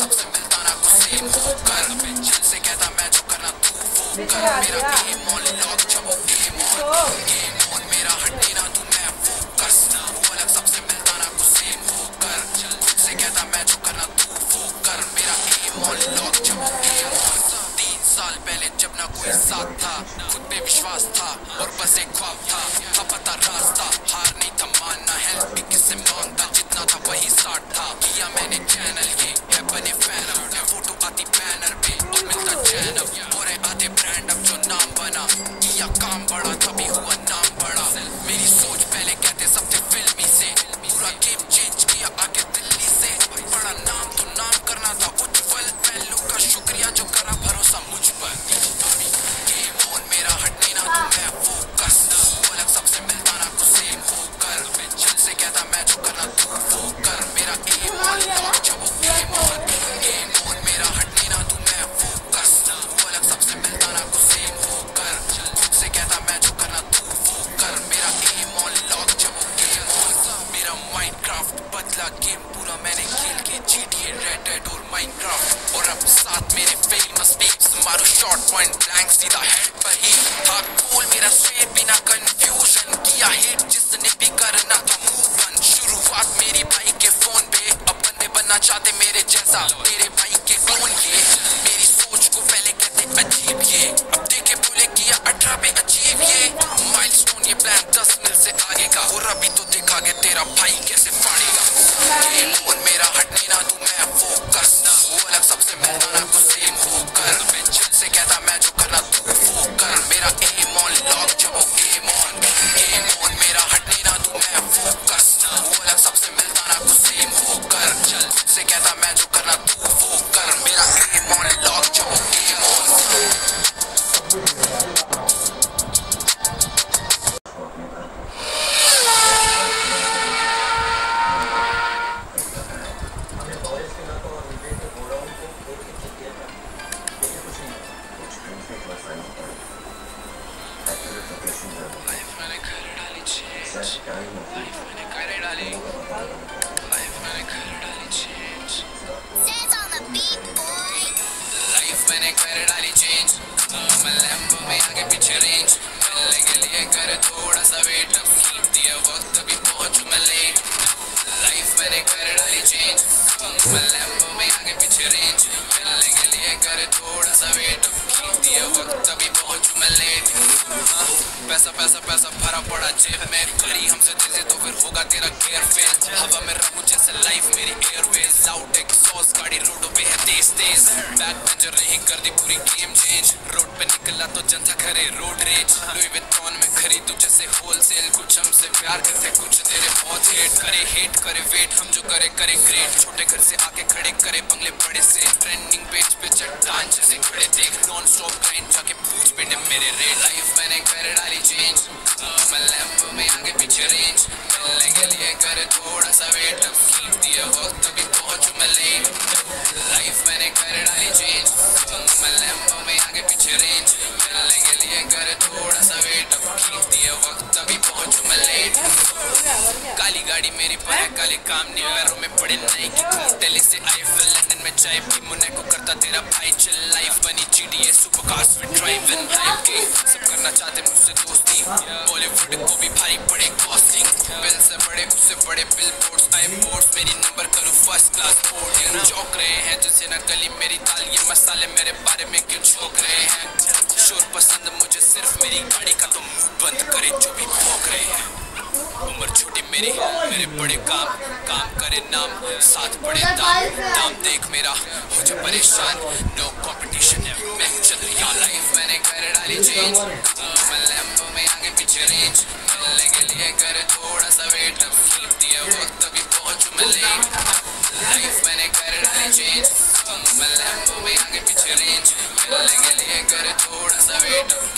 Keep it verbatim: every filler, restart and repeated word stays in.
सबसे मिलता ना कुछ सेम होकर, जिल से कहता मैं जो करना तू वो कर, मेरा गेम ऑन लॉक जब वो गेम ऑन, गेम ऑन मेरा हटे ना तू मैं फोकस, वो अलग सबसे मिलता ना कुछ सेम होकर, जिल से कहता मैं जो करना तू वो कर, मेरा गेम ऑन लॉक जब वो गेम ऑन। तीन साल पहले जब ना कोई साथ था, खुद पे विश्वास था और बस एक ख्वाब था, था पता रास्ता, हार नहीं था मानना, हेल्प भी किससे मांगता, जितना था वही साठ था, किया मैंने चैनल ये है बने फैन, अब फोटो आती बैनर पे और मिलता चैन, और आते ब्रांड अब जो नाम बना, किया काम बड़ा तभी हुआ नाम बड़ा, मेरी सोच पहले कहते सबसे फिल्मी से, पूरा गेम चेंज किया आके दिल्ली से, बड़ा नाम तो नाम करना था उज्जवल, फैन का शुक्रिया जो करा भरोसा मुझ पर, गेम ऑन मेरा हटने ना तू मैं फोकस, वो अलग सबसे मिलता ना कुछ सेम होकर, जिल से कहता मैं जो करना तू वो कर, मेरा एम ऑन लॉक जब वो गेम ऑन, गेम ऑन मेरा हटने ना तू मैं फोकस, वो अलग सबसे मिलता ना कुछ सेम होकर, जिल से कहता मैं जो करना तू वो कर, मेरा एम ऑन लॉक जब वो गेम ऑन, मेरा माइनक्राफ्ट बदला गेम पूरा मैंने खेल के, जीटीए रेड डेड और माइनक्राफ्ट, और अब साथ मेरे फेमस पेप्स, मारो शॉट पॉइंट ब्लैंक सीधा हेड पर ही था गोल मेरा स्ट्रेट बिना कंफ्यूजन, किया हिट जिसने भी करना था मूव बन, शुरुआत मेरी भाई के फोन पे, अब बंदे बनना चाहते मेरे जैसा, मेरे भाई के कौन ये, मेरी सोच को पहले कहते अजीब ये, अब देखे बोले किया अठारह पे अचीव ये, माइलस्टोन ये प्लान दस मिल से आगे का, और अभी तो देखा गया तेरा भाई कैसे फाड़ेगा, गेम ऑन मेरा हटने ना तू मैं फोकस, वो अलग सबसे मिलता ना कुछ सेम होकर, जिल से कहता मैं जो करना तू वो कर, मेरा एम ऑन लॉक जब वो गेम ऑन, गेम ऑन मेरा हटने ना तू मैं फोकस, वो अलग सबसे मिलता ना कुछ सेम होकर, जिल से कहता मैं जो करना तू वो कर, मेरा एम ऑन लॉक जब वो गेम ऑन। मैंने कर डाली चेंज, मैं लैम्बो में आगे पीछे रेंज, मिलने के लिए कर थोड़ा सा वेट, अब कीप दिया वक्त अभी पहुंचूं मैं लेट, लाइफ मैंने कर डाली चेंज, मैं लैम्बो में आगे पीछे रेंज, मिलने के लिए कर थोड़ा सा वेट, अब कीप दिया वक्त अभी पहुंचूं मैं लेट, पैसा पैसा पैसा भरा पड़ा जेब में, करी हमसे तेजी तो फिर होगा तेरा गेयर फेल, हवा में रहूं जैसे लाइफ मेरी एयरवेज, लाउड एक्सॉस्ट गाड़ी रोडों पे है तेज तेज, बैक बेंचर नहीं कर दी पूरी गेम चेंज, रोड पे निकला तो जनता करे रोड रेज, लुई विटॉन में खरीदूं जैसे होलसेल, कुछ हमसे प्यार करते कुछ तेरे बहुत हेट करे, हेट करे वेट हम जो करे करे ग्रेट, छोटे घर से आके खड़े करे बंगले बड़े से, ट्रेंडिंग पेज पे चट्टान जैसे खड़े देख, नॉन स्टॉप ग्राइंड जाके पूछ बेटे मेरे रेट, लाइफ मैंने कर डाली चेंज, मैं लैम्बो में आगे पीछे रेंज, मिलने के लिए कर थोड़ा सा वेट, अब कीप दिया वक्त अभी पहुंचूं मैं लेट, लाइफ मैंने कर डाली चेंज, मैं लैम्बो में आगे पीछे रेंज, मिलने के लिए कर थोड़ा सा वेट, अब कीप दिया वक्त अभी पहुंचूं मैं लेट, काली गाड़ी मेरी पर है काले काम नहीं, पैरों में पड़े नहीं कि घूम दिल्ली से आई फिर लंदन में चाय पी, मुन्ने को करता तेरा भाई चल, लाइफ बनी GTA super cars with driving hype की, सब करना चाहते मुझसे दोस्ती, बॉलीवुड को भी भारी पड़े कॉस्टिंग, बिल से बड़े उससे बड़े बिल बोर्ड्स, आई बोर्ड्स मेरी नंबर करूँ फर्स्ट क्लास बोर्ड, ये चौक रहे हैं जैसे न गली मेरी दाल, ये मसाले मेरे बारे में क्यों झोंक रहे हैं, शोर पसंद मुझे सिर्फ मेरी गाड़ी का तो मुंह बंद करे जो भी भौंक रहे हैं, उम्र छोटी मेरी मेरे बड़े काम, काम करे नाम साथ बड़े दाम, दाम देख मेरा हो जा परेशान, नो कंपटीशन है मैं चल रहा, लाइफ मैंने कर डाली चेंज, मैं लैम्बो में आगे पीछे रेंज, मिलने के लिए कर थोड़ा सा वेट, अब कीप दिया वक्त अभी पहुंचूं मैं लेट, लाइफ मैंने कर डाली चेंज, मैं लैम्बो में आगे पीछे रेंज, मिलने के लिए कर थोड़ा सा वेट,